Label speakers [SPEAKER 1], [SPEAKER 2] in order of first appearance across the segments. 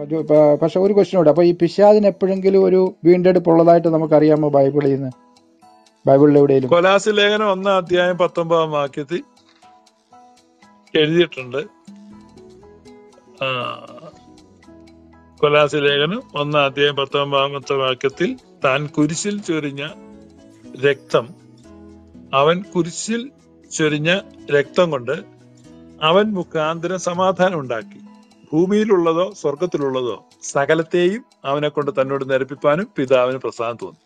[SPEAKER 1] പക്ഷെ ഒരു ക്വസ്റ്റ്യൻ ഉണ്ട്. അപ്പൊ ഈ പിശാചിന് എപ്പോഴെങ്കിലും ഒരു വീണ്ടെടുപ്പ് ഉള്ളതായിട്ട് നമുക്കറിയാമോ ബൈബിളിൽ നിന്ന്? ബൈബിളിൽ എവിടെയെങ്കിലും?
[SPEAKER 2] കൊലാസി ലേഖനം 1:19 എഴുതിയിട്ടുണ്ട്. കൊലാസി ലേഖനം 1:19 താൻ കുരിശിൽ ചൊരിഞ്ഞ രക്തം, അവൻ കുരിശിൽ ചൊരിഞ്ഞ രക്തം കൊണ്ട് അവൻ മുഖാന്തരം സമാധാനം ഉണ്ടാക്കി, ഭൂമിയിലുള്ളതോ സ്വർഗത്തിലുള്ളതോ സകലത്തെയും അവനെ കൊണ്ട് തന്നോട് നിരപ്പിപ്പാനും പിതാവിന് പ്രസാദം തോന്നി.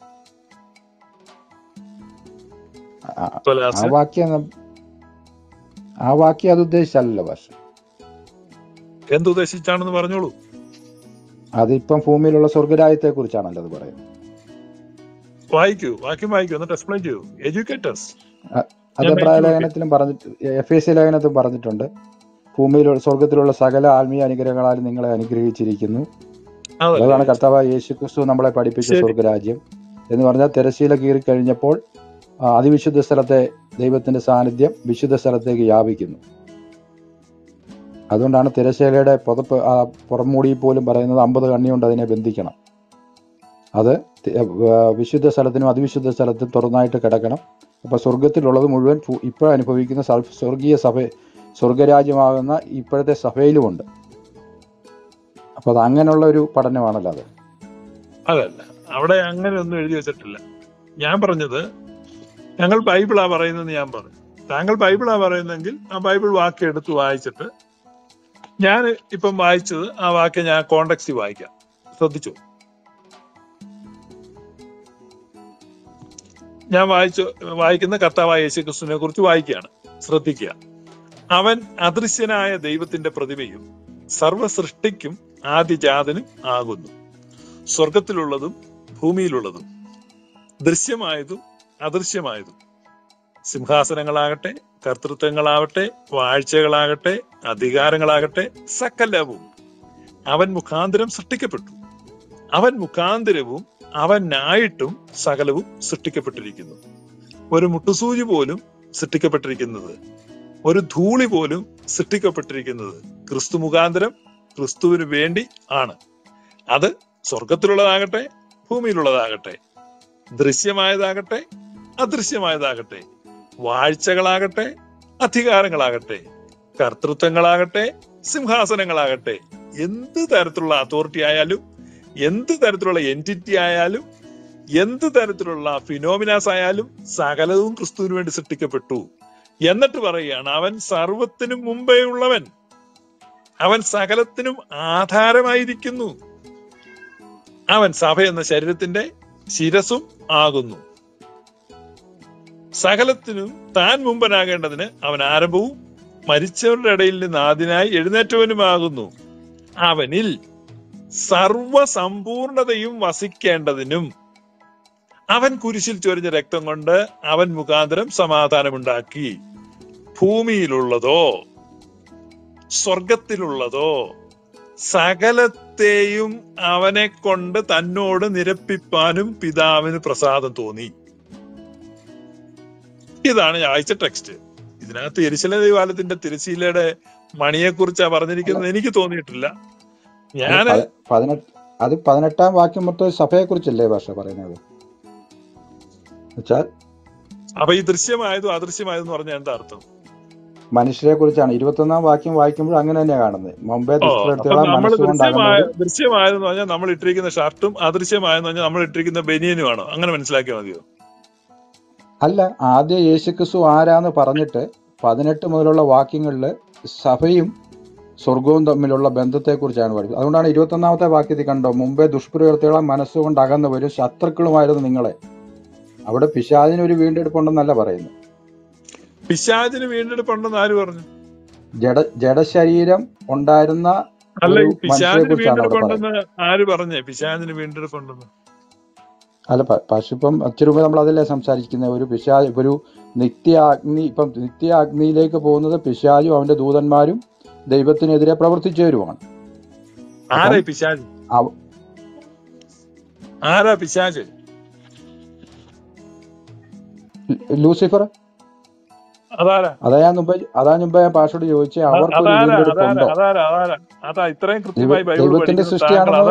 [SPEAKER 1] ആ വാക്യം അത് ഉദ്ദേശിച്ചല്ലോ ഭാഷ.
[SPEAKER 2] എന്തുദ്ദേശിച്ചാണെന്ന് പറഞ്ഞോളൂ.
[SPEAKER 1] അതിപ്പം ഭൂമിയിലുള്ള സ്വർഗരാജ്യത്തെ കുറിച്ചാണല്ലോ അത് പറയുന്നത്.
[SPEAKER 2] വായിക്കൂ, വാക്യം വായിക്കൂ, എന്നിട്ട് എക്സ്പ്ലെയിൻ ചെയ്യൂ. എഡ്യൂക്കേറ്റേഴ്സ്.
[SPEAKER 1] അത് എബ്രായ ലേഖനത്തിലും പറഞ്ഞിട്ട്, എഫേസ്യ ലേഖനത്തിലും പറഞ്ഞിട്ടുണ്ട്. ഭൂമിയിലുള്ള സ്വർഗത്തിലുള്ള സകല ആത്മീയ അനുഗ്രഹങ്ങളാലും നിങ്ങളെ അനുഗ്രഹിച്ചിരിക്കുന്നു. അതാണ് കർത്താവായ യേശുക്രിസ്തു നമ്മളെ പഠിപ്പിച്ച സ്വർഗരാജ്യം എന്ന് പറഞ്ഞാൽ, തിരശ്ശീല കീറി കഴിഞ്ഞപ്പോൾ അതിവിശുദ്ധ സ്ഥലത്തെ ദൈവത്തിന്റെ സാന്നിധ്യം വിശുദ്ധ സ്ഥലത്തേക്ക് വ്യാപിക്കുന്നു. അതുകൊണ്ടാണ് തിരശ്ശീലയുടെ പുതപ്പ് പുറംമൂടിയിൽ പോലും പറയുന്നത് 50 കണ്ണി കൊണ്ട് അതിനെ ബന്ധിക്കണം. അത് വിശുദ്ധ സ്ഥലത്തിനും അതിവിശുദ്ധ സ്ഥലത്തും തുറന്നായിട്ട് കിടക്കണം. അപ്പൊ സ്വർഗത്തിലുള്ളത് മുഴുവൻ ഇപ്പോൾ അനുഭവിക്കുന്ന സ്വർഗീയ സഭ, സ്വർഗരാജ്യമാകുന്ന ഇപ്പോഴത്തെ സഭയിലുമുണ്ട്. അപ്പൊ അത് അങ്ങനെയുള്ള ഒരു പഠനമാണല്ലോ അത്.
[SPEAKER 2] അതല്ല, അവിടെ അങ്ങനെ ഒന്നും എഴുതി വെച്ചിട്ടില്ല. ഞാൻ പറഞ്ഞത് ഞങ്ങൾ ബൈബിളാ പറയുന്നത്. ഞാൻ പറഞ്ഞു താങ്കൾ ബൈബിളാ പറയുന്നെങ്കിൽ ആ ബൈബിൾ വാക്യം എടുത്ത് വായിച്ചിട്ട്, ഞാൻ ഇപ്പം വായിച്ചത് ആ വാക്യം ഞാൻ കോണ്ടെക്സ്റ്റ് വായിക്കാം. ശ്രദ്ധിച്ചു. ഞാൻ വായിക്കുന്ന കർത്താവായ യേശുക്രിസ്തുവിനെ കുറിച്ച് വായിക്കുകയാണ്. ശ്രദ്ധിക്കുക. അവൻ അദൃശ്യനായ ദൈവത്തിന്റെ പ്രതിമയും സർവ സൃഷ്ടിക്കും ആദിജാതനും ആകുന്നു. സ്വർഗത്തിലുള്ളതും ഭൂമിയിലുള്ളതും ദൃശ്യമായതും അദൃശ്യമായതും, സിംഹാസനങ്ങളാകട്ടെ, കർത്തൃത്വങ്ങളാവട്ടെ, വാഴ്ചകളാകട്ടെ, അധികാരങ്ങളാകട്ടെ, സകലവും അവൻ മുഖാന്തരം സൃഷ്ടിക്കപ്പെട്ടു. അവൻ മുഖാന്തരവും അവനായിട്ടും സകലവും സൃഷ്ടിക്കപ്പെട്ടിരിക്കുന്നു. ഒരു മുട്ടുസൂചി പോലും സൃഷ്ടിക്കപ്പെട്ടിരിക്കുന്നത്, ഒരു ധൂളി പോലും സൃഷ്ടിക്കപ്പെട്ടിരിക്കുന്നത് ക്രിസ്തു മുഖാന്തരം, ക്രിസ്തുവിന് വേണ്ടി ആണ്. അത് സ്വർഗത്തിലുള്ളതാകട്ടെ, ഭൂമിയിലുള്ളതാകട്ടെ, ദൃശ്യമായതാകട്ടെ, അദൃശ്യമായതാകട്ടെ, വാഴ്ചകളാകട്ടെ, അധികാരങ്ങളാകട്ടെ, കർത്തൃത്വങ്ങളാകട്ടെ, സിംഹാസനങ്ങളാകട്ടെ, എന്ത് തരത്തിലുള്ള അതോറിറ്റി ആയാലും, എന്ത് തരത്തിലുള്ള എൻറ്റിറ്റി ആയാലും, എന്ത് തരത്തിലുള്ള ഫിനോമിനാസ് ആയാലും സകലവും ക്രിസ്തുവിന് വേണ്ടി സൃഷ്ടിക്കപ്പെട്ടു. എന്നിട്ട് പറയുകയാണ്, അവൻ സർവത്തിനും മുമ്പേ ഉള്ളവൻ, അവൻ സകലത്തിനും ആധാരമായിരിക്കുന്നു, അവൻ സഭ എന്ന ശരീരത്തിന്റെ ശിരസും ആകുന്നു. സകലത്തിനും താൻ മുമ്പനാകേണ്ടതിന് അവൻ ആരംഭവും മരിച്ചവരുടെ ഇടയിൽ നിന്ന് ആദ്യനായി എഴുന്നേറ്റവനുമാകുന്നു. അവനിൽ സർവസമ്പൂർണതയും വസിക്കേണ്ടതിനും അവൻ കുരിശിൽ ചൊരിഞ്ഞ രക്തം കൊണ്ട് അവൻ മുഖാന്തരം സമാധാനമുണ്ടാക്കി. ഭൂമിയിലുള്ളതോ സ്വർഗത്തിലുള്ളതോ സകലത്തെയും അവനെ കൊണ്ട് തന്നോട് നിരപ്പിപ്പാനും പിതാവിന് പ്രസാദം തോന്നി. ഇതാണ് ഞാൻ അയച്ച ടെക്സ്റ്റ്. ഇതിനകത്ത് യെരുശലേം ദേവാലയത്തിന്റെ തിരശ്ശീലയുടെ മണിയെ കുറിച്ചാ പറഞ്ഞിരിക്കുന്നത് എനിക്ക് തോന്നിയിട്ടില്ല.
[SPEAKER 1] അത് 18-ാം വാക്യം മൊത്തം സഭയെ കുറിച്ചല്ലേ ഭാഷ പറയുന്നത്?
[SPEAKER 2] അപ്പൊ ഈ ദൃശ്യമായതും അദൃശ്യമായതെന്ന് പറഞ്ഞാൽ എന്താ അർത്ഥം?
[SPEAKER 1] മനുഷ്യരെ കുറിച്ചാണ്. 21-ാം വാക്യം വായിക്കുമ്പോൾ അങ്ങനെ തന്നെയാണ് കാണുന്നത്. മുമ്പേ
[SPEAKER 2] ദൃശ്യമായതെന്ന് പറഞ്ഞാൽ നമ്മൾ ഇട്ടിരിക്കുന്ന ഷർട്ടും, അദൃശ്യമായെന്ന് പറഞ്ഞാൽ നമ്മൾ ഇട്ടിരിക്കുന്ന ബനിയനുമാണോ? അങ്ങനെ മനസ്സിലാക്കിയാൽ മതിയോ?
[SPEAKER 1] അല്ല, ആദ്യം യേശുക്രിസ്തു ആരാന്ന് പറഞ്ഞിട്ട് 18 മുതലുള്ള വാക്യങ്ങളിൽ സഭയും സ്വർഗവും തമ്മിലുള്ള ബന്ധത്തെക്കുറിച്ചാണ് പറയുന്നത്. അതുകൊണ്ടാണ് 21-ാമത്തെ വാക്യത്തിൽ കണ്ടോ, മുമ്പേ ദുഷ്പ്രവൃത്തികളെ മനസ്സുകൊണ്ട് അകന്നവരും ശത്രുക്കളുമായിരുന്നു നിങ്ങളെ. അവിടെ പിശാചിന് ഒരു വീണ്ടെടുപ്പുണ്ടെന്നല്ല പറയുന്നത്.
[SPEAKER 2] പിശാചിന് വീണ്ടെടുപ്പുണ്ടെന്ന് ആര് പറഞ്ഞു?
[SPEAKER 1] ജഡശരീരം ഉണ്ടായിരുന്ന മനുഷ്യരെ കുറിച്ചാണ് അവിടെ പറയുന്നത്.
[SPEAKER 2] ആര് പറഞ്ഞേ പിശാചിന് വീണ്ടെടുപ്പുണ്ടെന്ന്?
[SPEAKER 1] അല്ല, പക്ഷെ ഇപ്പം അച്ഛനും നമ്മൾ അതല്ലേ സംസാരിക്കുന്നത്. ഒരു നിത്യാഗ്നി, ഇപ്പം നിത്യാഗ്നിയിലേക്ക് പോകുന്നത് പിശാചും അവന്റെ ദൂതന്മാരും ദൈവത്തിനെതിരെ പ്രവർത്തിച്ചവരുമാണ്.
[SPEAKER 2] ആരാ പിശാച്?
[SPEAKER 1] ലൂസിഫർ.
[SPEAKER 2] അതാരാ
[SPEAKER 1] അതാ മുമ്പേ പാഷോട് ചോദിച്ചേ, അവർക്കൊരു
[SPEAKER 2] അതാരാ
[SPEAKER 1] വീണ്ടെടുപ്പ്
[SPEAKER 2] അതാരാ
[SPEAKER 1] ഉണ്ടോ?
[SPEAKER 2] അതാരാ അതാരാ അതാ ഇത്രയും കൃത്യമായി ബൈബിൾ
[SPEAKER 1] ദൈവത്തിന്റെ
[SPEAKER 2] പഠിക്കുന്ന താങ്കൾ
[SPEAKER 1] സൃഷ്ടിയാണെന്ന്,
[SPEAKER 2] അതാ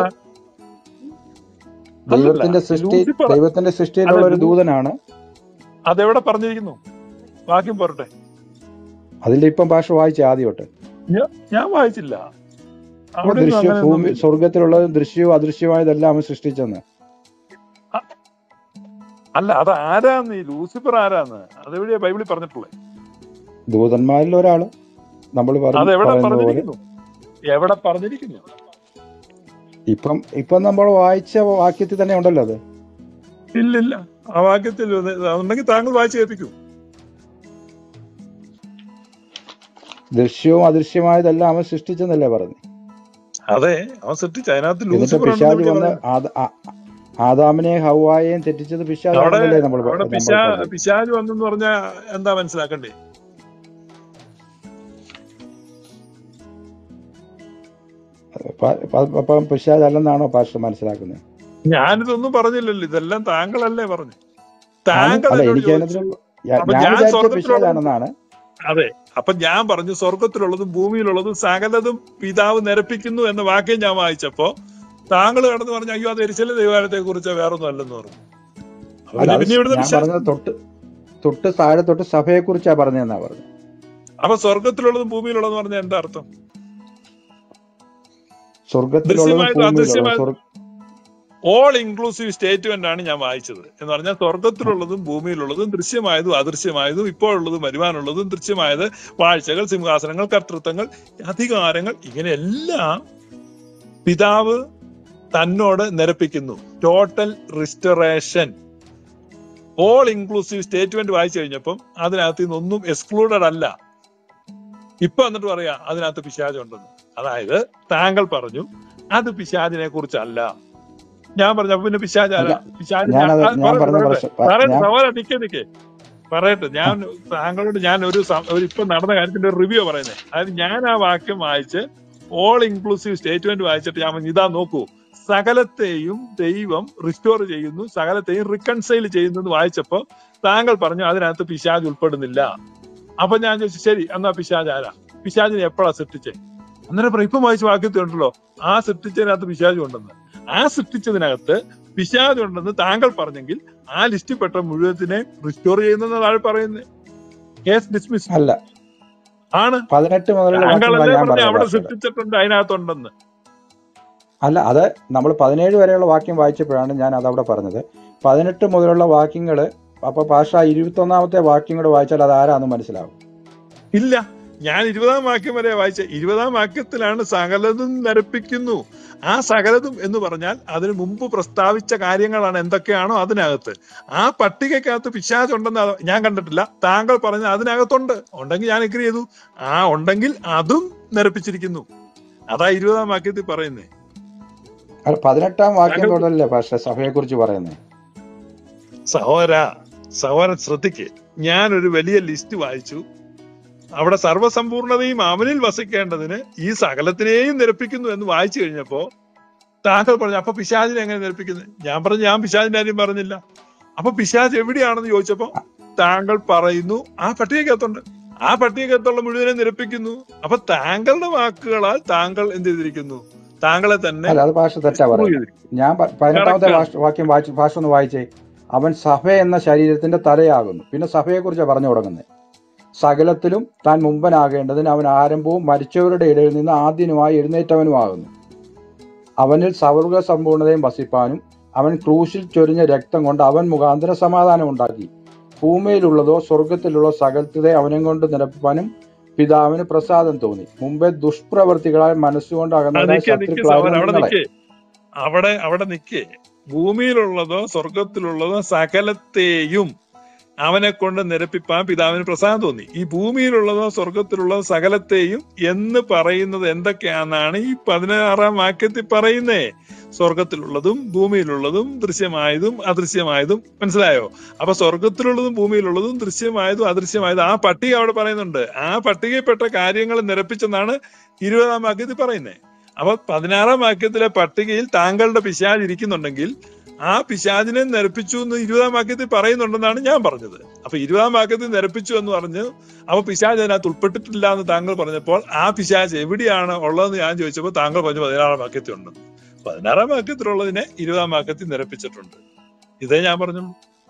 [SPEAKER 2] അല്ലല്ല ലൂസിഫർ
[SPEAKER 1] ദൈവത്തിന്റെ സൃഷ്ടിയിലുള്ള ഒരു ദൂതനാണ്.
[SPEAKER 2] അതെവിടെ പറഞ്ഞിരിക്കുന്നു? വാക്യം പോരട്ടെ.
[SPEAKER 1] അതിൽ ഇപ്പം പാഷ വായിച്ച ആദ്യോട്ട്
[SPEAKER 2] ഞാൻ വായിച്ചില്ല. അവിടെ
[SPEAKER 1] സ്വർഗത്തിലുള്ളതും ദൃശ്യവും അദൃശ്യമായതെല്ലാം അവൻ സൃഷ്ടിച്ചെന്ന്.
[SPEAKER 2] അല്ല, അത് ആരാന്ന്? ഈ ലൂസിഫർ ആരാന്ന് അതെവിടെയാ ബൈബിളിൽ പറഞ്ഞിട്ടുള്ളത്?
[SPEAKER 1] ദൂതന്മാരിൽ ഒരാള്. നമ്മൾ
[SPEAKER 2] അതെവിടെ പറഞ്ഞിരിക്കുന്നു? എവിടെ പറഞ്ഞിരിക്കുന്നു?
[SPEAKER 1] ഇപ്പം നമ്മൾ വായിച്ച വാക്യത്തിൽ തന്നെ ഉണ്ടല്ലോ അത്.
[SPEAKER 2] ഇല്ലില്ല, ആ വാക്യത്തിൽ ഉണ്ടെങ്കിൽ താങ്കൾ വായിച്ച് കേൾപ്പിക്കൂ.
[SPEAKER 1] ദൃശ്യവും അദൃശ്യമായതെല്ലാം അവൻ സൃഷ്ടിച്ചെന്നല്ലേ പറഞ്ഞു?
[SPEAKER 2] അതെ, അവൻ സൃഷ്ടിച്ച. അതിനകത്ത്
[SPEAKER 1] എന്നിട്ട് പിശാച് വന്ന് ആദാമിനെയും ഹവ്വായെയും തെറ്റിച്ചത് പിശാചാണെന്നല്ലേ നമ്മൾ
[SPEAKER 2] പിശാച് വന്നെന്ന് പറഞ്ഞാ എന്താ മനസ്സിലാക്കണ്ടേ?
[SPEAKER 1] അപ്പം പിശാചല്ലെന്നാണോ പാസ്റ്റർ മനസ്സിലാക്കുന്നത്?
[SPEAKER 2] ഞാനിതൊന്നും പറഞ്ഞില്ലല്ലോ, ഇതെല്ലാം താങ്കളല്ലേ പറഞ്ഞു.
[SPEAKER 1] പിശാചാണെന്നാണ്.
[SPEAKER 2] അതെ, അപ്പൊ ഞാൻ പറഞ്ഞു സ്വർഗത്തിലുള്ളതും ഭൂമിയിലുള്ളതും സകലതും പിതാവ് നിരപ്പിക്കുന്നു എന്ന വാക്യം ഞാൻ വായിച്ചപ്പോ താങ്കൾ കടന്ന് പറഞ്ഞു, അയ്യോ അത് എരിശിലെ ദൈവാലയത്തെ കുറിച്ച് വേറൊന്നും അല്ലെന്ന് പറഞ്ഞു.
[SPEAKER 1] തൊട്ട് താഴെ തൊട്ട് സഭയെ കുറിച്ചാ പറഞ്ഞെന്നാ പറഞ്ഞു. അപ്പൊ
[SPEAKER 2] സ്വർഗത്തിലുള്ളതും ഭൂമിയിലുള്ളതെന്ന് പറഞ്ഞാൽ എന്താ അർത്ഥം? ഓൾ ഇൻക്ലൂസീവ് സ്റ്റേറ്റ്മെന്റ് ആണ് ഞാൻ വായിച്ചത്. എന്ന് പറഞ്ഞാൽ സ്വർഗത്തിലുള്ളതും ഭൂമിയിലുള്ളതും ദൃശ്യമായതും അദൃശ്യമായതും ഇപ്പോഴുള്ളതും വരുവാനുള്ളതും ദൃശ്യമായത് വാഴ്ചകൾ, സിംഹാസനങ്ങൾ, കർത്തൃത്വങ്ങൾ, അധികാരങ്ങൾ, ഇങ്ങനെയെല്ലാം പിതാവ് തന്നോട് നിരപ്പിക്കുന്നു. Total restoration. All inclusive statement വായിച്ചു കഴിഞ്ഞപ്പം അതിനകത്ത് നിന്നൊന്നും എക്സ്ക്ലൂഡഡ് അല്ല. ഇപ്പൊ എന്നിട്ട് പറയാ അതിനകത്ത് പിശാചുണ്ടെന്ന്. അതായത് താങ്കൾ പറഞ്ഞു അത് പിശാചിനെ കുറിച്ചല്ല. ഞാൻ പറഞ്ഞു അപ്പൊ പിന്നെ പിശാചാര പറയട്ടെ. ഞാൻ താങ്കളോട് ഞാൻ ഒരു ഇപ്പൊ നടന്ന കാര്യത്തിന്റെ ഒരു റിവ്യൂ പറയുന്നത്. അതായത് ഞാൻ ആ വാക്യം വായിച്ച് ഓൾ ഇൻക്ലൂസീവ് സ്റ്റേറ്റ്മെന്റ് വായിച്ചിട്ട് ഞാൻ ഇതാ നോക്കൂ, സകലത്തെയും ദൈവം റിസ്റ്റോർ ചെയ്യുന്നു, സകലത്തെയും റിക്കൺസൈൽ ചെയ്യുന്നു എന്ന് വായിച്ചപ്പോ താങ്കൾ പറഞ്ഞു അതിനകത്ത് പിശാച് ഉൾപ്പെടുന്നില്ല. അപ്പൊ ഞാൻ ചോദിച്ചു ശരി, എന്നാ പിശാച് ആരാ? പിശാചിനെ എപ്പോഴാ സൃഷ്ടിച്ചേ? അന്നേരം ഇപ്പം വായിച്ച വാക്യത്തിലുണ്ടല്ലോ ആ സൃഷ്ടിച്ചതിനകത്ത് പിശാച് ഉണ്ടെന്ന്. ആ സൃഷ്ടിച്ചതിനകത്ത് പിശാച് ഉണ്ടെന്ന് താങ്കൾ പറഞ്ഞെങ്കിൽ ആ ലിസ്റ്റിൽപ്പെട്ട മുഴുവത്തിനെ റിസ്റ്റോർ ചെയ്യുന്ന താഴെ പറയുന്നത് കേസ് ഡിസ്മിസ്
[SPEAKER 1] അല്ല
[SPEAKER 2] ആണ്.
[SPEAKER 1] 18
[SPEAKER 2] താങ്കളല്ലേ അവിടെ സൃഷ്ടിച്ചിട്ടുണ്ട് അതിനകത്തുണ്ടെന്ന്.
[SPEAKER 1] അല്ല, അത് നമ്മൾ 17 വരെയുള്ള വാക്യം വായിച്ചപ്പോഴാണ് ഞാൻ അതവിടെ പറഞ്ഞത്. 18 മുതലുള്ള വാക്യങ്ങള് അപ്പൊ പാഷ 21ാമത്തെ വാക്യം കൂടെ വായിച്ചാൽ അത് ആരാന്ന് മനസ്സിലാവും.
[SPEAKER 2] ഇല്ല, ഞാൻ 20ാം വാക്യം വരെ വായിച്ച. 20ാം വാക്യത്തിലാണ് സകലതും നിരപ്പിക്കുന്നു. ആ സകലതും എന്ന് പറഞ്ഞാൽ അതിന് മുമ്പ് പ്രസ്താവിച്ച കാര്യങ്ങളാണ് എന്തൊക്കെയാണോ അതിനകത്ത്. ആ പട്ടികക്കകത്ത് പിശാച് ഉണ്ടെന്ന് ഞാൻ കണ്ടിട്ടില്ല. താങ്കൾ പറഞ്ഞ അതിനകത്തുണ്ട്. ഉണ്ടെങ്കിൽ ഞാൻ എഗ്രി ചെയ്തു. ആ ഉണ്ടെങ്കിൽ അതും നിരപ്പിച്ചിരിക്കുന്നു. അതാ 20ാം വാക്യത്തിൽ പറയുന്നേ.
[SPEAKER 1] 18ാം വാക്യം തൊട്ടല്ലേ പക്ഷെ സഭയെ കുറിച്ച് പറയുന്നേ.
[SPEAKER 2] സഹോദരൻ ശ്രദ്ധിക്ക്, ഞാനൊരു വലിയ ലിസ്റ്റ് വായിച്ചു. അവിടെ സർവ്വസമ്പൂർണതയും അവനിൽ വസിക്കേണ്ടതിന് ഈ സകലത്തിനെയും നിരപ്പിക്കുന്നു എന്ന് വായിച്ചു കഴിഞ്ഞപ്പോ താങ്കൾ പറഞ്ഞു അപ്പൊ പിശാചിനെ എങ്ങനെ നിരപ്പിക്കുന്നത്? ഞാൻ പറഞ്ഞു ഞാൻ പിശാചിന്റെ കാര്യം പറഞ്ഞില്ല. അപ്പൊ പിശാച് എവിടെയാണെന്ന് ചോദിച്ചപ്പോ താങ്കൾ പറയുന്നു ആ പട്ടികക്കകത്തുണ്ട്. ആ പട്ടികക്കകത്തുള്ള മുഴുവനെ നിരപ്പിക്കുന്നു. അപ്പൊ താങ്കളുടെ വാക്കുകളാൽ താങ്കൾ എന്ത് ചെയ്തിരിക്കുന്നു? താങ്കളെ തന്നെ.
[SPEAKER 1] അത് ഭാഷ തെറ്റാ പറയുന്നത്. ഞാൻ 18ാമത്തെ വാക്യം ഭാഷ ഒന്ന് വായിച്ചേ. അവൻ സഭ എന്ന ശരീരത്തിന്റെ തലയാകുന്നു. പിന്നെ സഭയെ കുറിച്ചാണ് പറഞ്ഞു തുടങ്ങുന്നത്. സകലത്തിലും താൻ മുമ്പനാകേണ്ടതിന് അവൻ ആരംഭവും മരിച്ചവരുടെ ഇടയിൽ നിന്ന് ആദ്യനുമായി എഴുന്നേറ്റവനുമാകുന്നു. അവനിൽ സർവ്വ സമ്പൂർണതയും വസിപ്പാനും അവൻ ക്രൂശിൽ ചൊരിഞ്ഞ രക്തം കൊണ്ട് അവൻ മുഖാന്തരം സമാധാനം ഉണ്ടാക്കി. ഭൂമിയിലുള്ളതോ സ്വർഗത്തിലുള്ള സകലത്തെ അവനെ കൊണ്ട് നിരപ്പാനും പിതാവിന് പ്രസാദം തോന്നി. മുമ്പേ ദുഷ്പ്രവർത്തികളാൽ മനസ്സുകൊണ്ട്
[SPEAKER 2] അവിടെ നിൽക്കേ. ഭൂമിയിലുള്ളതോ സ്വർഗത്തിലുള്ളതോ സകലത്തെയും അവനെ കൊണ്ട് നിരപ്പിപ്പാൻ പിതാവിന് പ്രസാദം തോന്നി. ഈ ഭൂമിയിലുള്ളതോ സ്വർഗത്തിലുള്ളതോ സകലത്തെയും എന്ന് പറയുന്നത് എന്തൊക്കെയാണെന്നാണ് ഈ 16ാം വാക്യത്തിൽ പറയുന്നേ. സ്വർഗത്തിലുള്ളതും ഭൂമിയിലുള്ളതും ദൃശ്യമായതും അദൃശ്യമായതും. മനസ്സിലായോ? അപ്പൊ സ്വർഗത്തിലുള്ളതും ഭൂമിയിലുള്ളതും ദൃശ്യമായതും അദൃശ്യമായതും ആ പട്ടിക അവിടെ പറയുന്നുണ്ട്. ആ പട്ടികയിൽപ്പെട്ട കാര്യങ്ങൾ നിരപ്പിച്ചെന്നാണ് 20ാം വാക്യത്തിൽ പറയുന്നത്. അപ്പൊ 16ാം വാക്യത്തിലെ പട്ടികയിൽ താങ്കളുടെ പിശാച് ഇരിക്കുന്നുണ്ടെങ്കിൽ ആ പിശാചിനെ നിരപ്പിച്ചു എന്ന് 20-ാം വാക്യത്തിൽ പറയുന്നുണ്ടെന്നാണ് ഞാൻ പറഞ്ഞത്. അപ്പൊ 20-ാം വാക്യത്തിൽ നിരപ്പിച്ചു എന്ന് പറഞ്ഞ് അപ്പൊ പിശാച് അതിനകത്ത് ഉൾപ്പെട്ടിട്ടില്ല എന്ന് താങ്കൾ പറഞ്ഞപ്പോൾ ആ പിശാച് എവിടെയാണ് ഉള്ളതെന്ന് ഞാൻ ചോദിച്ചപ്പോൾ താങ്കൾ പറഞ്ഞു 16-ാം വാക്യത്തിൽ ഉണ്ടെന്ന്. 16-ാം വാക്യത്തിലുള്ളതിനെ 20-ാം വാക്യത്തിൽ നിരപ്പിച്ചിട്ടുണ്ട്. ഇതേ ഞാൻ പറഞ്ഞു.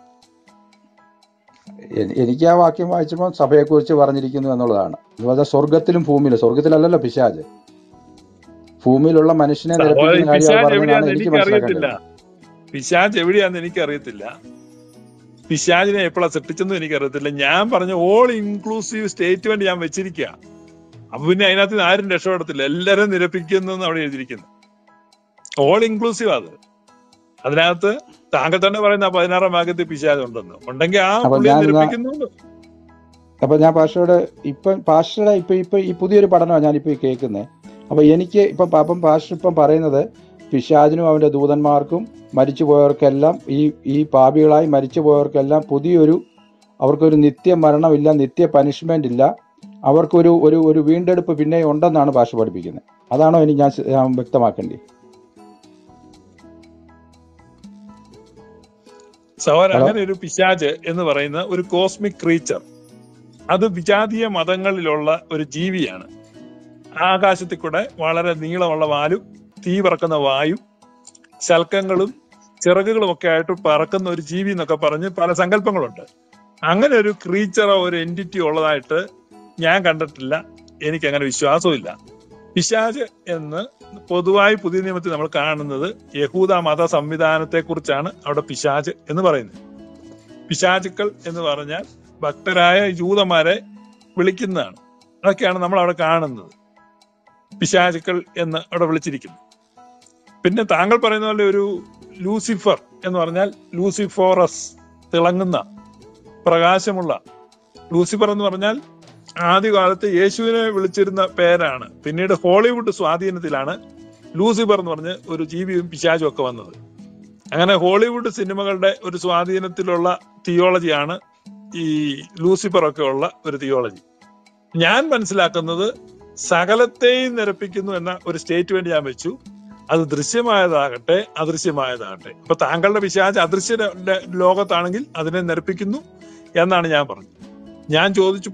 [SPEAKER 1] എനിക്ക് ആ വാക്യം വായിച്ചപ്പോൾ സഭയെക്കുറിച്ച് പറഞ്ഞിരിക്കുന്നു എന്നുള്ളതാണ്. അതുപോലെ സ്വർഗത്തിലും ഭൂമിയിലും, സ്വർഗത്തിലല്ലല്ലോ പിശാച്, ഭൂമിയിലുള്ള മനുഷ്യനെ നിരപ്പിക്കുന്ന കാര്യമാണ് പറഞ്ഞതാണ് എനിക്ക് മനസ്സിലാക്കേണ്ടത്.
[SPEAKER 2] പിശാച് എവിടെയാന്ന് എനിക്കറിയത്തില്ല. പിശാചിനെ എപ്പോഴാണ് സൃഷ്ടിച്ചെന്നും എനിക്കറിയത്തില്ല. ഞാൻ പറഞ്ഞ ഓൾ ഇൻക്ലൂസീവ് സ്റ്റേറ്റ്മെന്റ് ഞാൻ വെച്ചിരിക്കുക. അപ്പൊ പിന്നെ അതിനകത്ത് ആരും രക്ഷപ്പെടത്തില്ല, എല്ലാരും നിരപ്പിക്കുന്നു അവിടെ എഴുതിയിരിക്കുന്നു. ഓൾ ഇൻക്ലൂസീവ് അത്. അതിനകത്ത് താങ്കൾ തന്നെ പറയുന്ന 16-ാം വാക്യത്തിൽ പിശാച് ഉണ്ടെന്ന് ഉണ്ടെങ്കിൽ ആ പുള്ളിയെ നിരപ്പിക്കുന്നുണ്ട്.
[SPEAKER 1] അപ്പൊ ഞാൻ പാസ്റ്ററുടെ ഇപ്പൊ ഈ പുതിയൊരു പഠനമാണ് ഞാനിപ്പോ കേൾക്കുന്നത്. അപ്പൊ എനിക്ക് അപ്പം പാസ്റ്റർ ഇപ്പം പറയുന്നത് പിശാചിനും അവന്റെ ദൂതന്മാർക്കും മരിച്ചുപോയവർക്കെല്ലാം ഈ പാപികളായി മരിച്ചുപോയവർക്കെല്ലാം അവർക്കൊരു നിത്യ മരണമില്ല, നിത്യ പനിഷ്മെന്റ് ഇല്ല, അവർക്കൊരു ഒരു വീണ്ടെടുപ്പ് പിന്നെ ഉണ്ടെന്നാണ് പാസ്റ്റർ പഠിപ്പിക്കുന്നത്. അതാണോ ഞാൻ വ്യക്തമാക്കേണ്ടി?
[SPEAKER 2] സഹോദരൻ, അങ്ങനെ ഒരു പിശാച് എന്ന് പറയുന്ന ഒരു കോസ്മിക് ക്രീച്ചർ, അത് വിജാതീയ മതങ്ങളിലുള്ള ഒരു ജീവിയാണ്. ആകാശത്തിൽ കൂടെ വളരെ നീളമുള്ള വാലും തീ പറക്കുന്ന വായു ശൽക്കങ്ങളും ചിറകുകളും ഒക്കെ ആയിട്ട് പറക്കുന്ന ഒരു ജീവി എന്നൊക്കെ പറഞ്ഞ് പല സങ്കല്പങ്ങളുണ്ട്. അങ്ങനെ ഒരു ക്രീച്ചറോ ഒരു എൻറ്റിറ്റി ഉള്ളതായിട്ട് ഞാൻ കണ്ടിട്ടില്ല. എനിക്ക് അങ്ങനെ വിശ്വാസവും. പിശാച് എന്ന് പൊതുവായി പുതിയ നിയമത്തിൽ നമ്മൾ കാണുന്നത് യഹൂദ മത സംവിധാനത്തെ കുറിച്ചാണ് അവിടെ പിശാച് എന്ന് പറയുന്നത്. പിശാചുക്കൾ എന്ന് പറഞ്ഞാൽ ഭക്തരായ യൂതന്മാരെ വിളിക്കുന്നതാണ്. അതൊക്കെയാണ് നമ്മൾ അവിടെ കാണുന്നത്, പിശാചുക്കൾ എന്ന് അവിടെ വിളിച്ചിരിക്കുന്നു. പിന്നെ താങ്കൾ പറയുന്ന പോലെ ഒരു ലൂസിഫർ എന്ന് പറഞ്ഞാൽ ലൂസിഫോറസ്, തിളങ്ങുന്ന പ്രകാശമുള്ള. ലൂസിഫർ എന്ന് പറഞ്ഞാൽ ആദ്യകാലത്ത് യേശുവിനെ വിളിച്ചിരുന്ന പേരാണ്. പിന്നീട് ഹോളിവുഡ് സ്വാധീനത്തിലാണ് ലൂസിഫർ എന്ന് പറഞ്ഞ് ഒരു ജീവിയും പിശാചും ഒക്കെ വന്നത്. അങ്ങനെ ഹോളിവുഡ് സിനിമകളുടെ ഒരു സ്വാധീനത്തിലുള്ള തിയോളജിയാണ് ഈ ലൂസിഫർ ഒക്കെ ഉള്ള ഒരു തിയോളജി. ഞാൻ മനസ്സിലാക്കുന്നത് സകലത്തെയും നിരപ്പിക്കുന്നു എന്ന ഒരു സ്റ്റേറ്റ്മെന്റ് ഞാൻ വെച്ചു. അത് ദൃശ്യമായതാകട്ടെ അദൃശ്യമായതാകട്ടെ. അപ്പൊ താങ്കളുടെ പിശാച് അദൃശ്യ ലോകത്താണെങ്കിൽ അതിനെ നിരപ്പിക്കുന്നു എന്നാണ് ഞാൻ പറഞ്ഞത്. ഞാൻ ചോദിച്ചു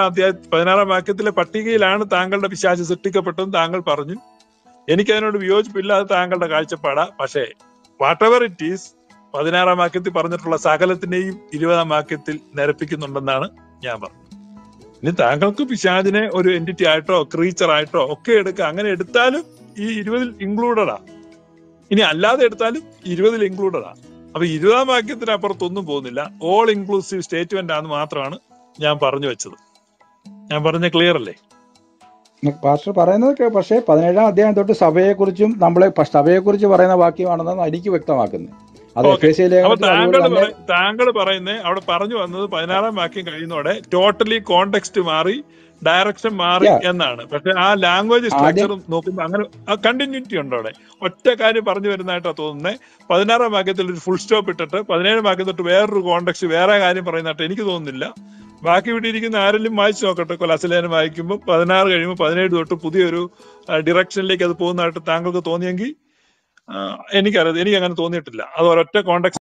[SPEAKER 2] 16-ാം വാക്യത്തിലെ പട്ടികയിലാണ് താങ്കളുടെ പിശാച് സൃഷ്ടിക്കപ്പെട്ടതെന്ന് താങ്കൾ പറഞ്ഞു. എനിക്കതിനോട് വിയോജിപ്പില്ല, അത് താങ്കളുടെ കാഴ്ചപ്പാടാ. പക്ഷേ വാട്ട് എവർ ഇറ്റ് ഈസ്, 16-ാം വാക്യത്തിൽ പറഞ്ഞിട്ടുള്ള സകലത്തിനെയും 20-ാം വാക്യത്തിൽ നിരപ്പിക്കുന്നുണ്ടെന്നാണ് ഞാൻ പറഞ്ഞത്. ഇനി താങ്കൾക്ക് പിശാചിനെ ഒരു എൻറ്റിറ്റി ആയിട്ടോ ക്രീച്ചർ ആയിട്ടോ ഒക്കെ എടുക്കാം. അങ്ങനെ എടുത്താലും ഈ 20-ൽ ഇൻക്ലൂഡഡാ. ഇനി അല്ലാതെ എടുത്താലും 20-ൽ ഇൻക്ലൂഡഡാ. അപ്പൊ 20-ാം വാക്യത്തിനപ്പുറത്തൊന്നും പോകുന്നില്ല. ഓൾ ഇൻക്ലൂസീവ് സ്റ്റേറ്റ്മെന്റ് ആണെന്ന് മാത്രമാണ് ഞാൻ പറഞ്ഞു വെച്ചത്. ഞാൻ പറഞ്ഞ ക്ലിയർ അല്ലേ?
[SPEAKER 1] പാസ്റ്റർ പറയുന്നത് പക്ഷേ 17-ാം അധ്യായം തൊട്ട് സഭയെക്കുറിച്ച് പറയുന്ന വാക്യമാണെന്നാണ് എനിക്ക് വ്യക്തമാക്കുന്നത്.
[SPEAKER 2] താങ്കൾ പറയുന്നത് അവിടെ പറഞ്ഞു വന്നത് 16-ാം വാക്യം കഴിയുന്നതോടെ ടോട്ടലി കോണ്ടെക്സ്റ്റ് മാറി, ഡയറക്ഷൻ മാറി എന്നാണ്. പക്ഷെ ആ ലാംഗ്വേജ് സ്ട്രക്ചർ നോക്കുമ്പോൾ അങ്ങനെ കണ്ടിന്യൂറ്റി ഉണ്ട്. അവിടെ ഒറ്റ കാര്യം പറഞ്ഞു വരുന്നതായിട്ടാണ് തോന്നുന്നത്. 16-ാം വാക്യത്തിൽ ഒരു ഫുൾ സ്റ്റോപ്പ് ഇട്ടിട്ട് 17-ാം വാക്യം തൊട്ട് വേറൊരു കോണ്ടെക്സ്റ്റ് വേറെ കാര്യം പറയുന്നതായിട്ട് എനിക്ക് തോന്നുന്നില്ല. ബാക്കി വിട്ടിരിക്കുന്ന ആരെങ്കിലും വായിച്ചു നോക്കട്ടെ. കൊലാസ്യലേഖനം വായിക്കുമ്പോൾ 16 കഴിയുമ്പോൾ 17 തൊട്ട് പുതിയൊരു ഡിറക്ഷനിലേക്ക് അത് പോകുന്നതായിട്ട് താങ്കൾക്ക് തോന്നിയെങ്കിൽ എനിക്കറിയാം. എനിക്ക് അങ്ങനെ തോന്നിയിട്ടില്ല. അത് ഒരൊറ്റ കോണ്ടെക്സ്റ്റ്